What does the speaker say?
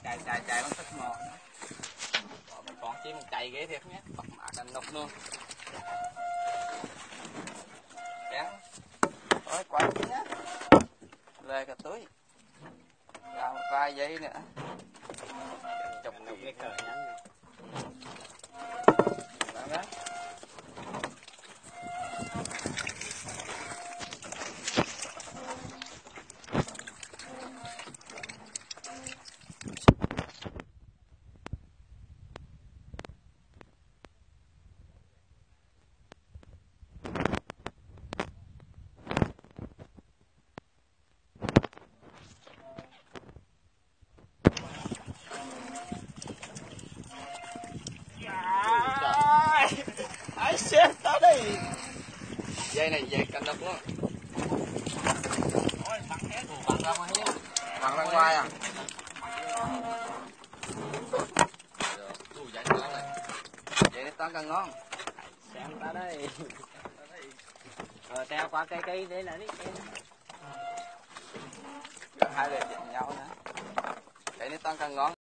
Chạy bằng sức mò. Còn chim chạy ghế thiệt nhé, bật mạc anh nục luôn. Kéo. Thôi quay chứ nhá. Lê cả túi. Ra một vài giây nữa. Chụp nục cái cờ nhắn. Đó. Ai xem tao đây. Dây này dây canh độc luôn. Ôi bắn hết rồi, bắn ra ngoài hết. Bắn ra ngoài à? Dây này tao càng ngon. Xem tao đây. Rồi treo qua cây để lại đi. Hai lề nhau nữa. Dây này tao càng ngon.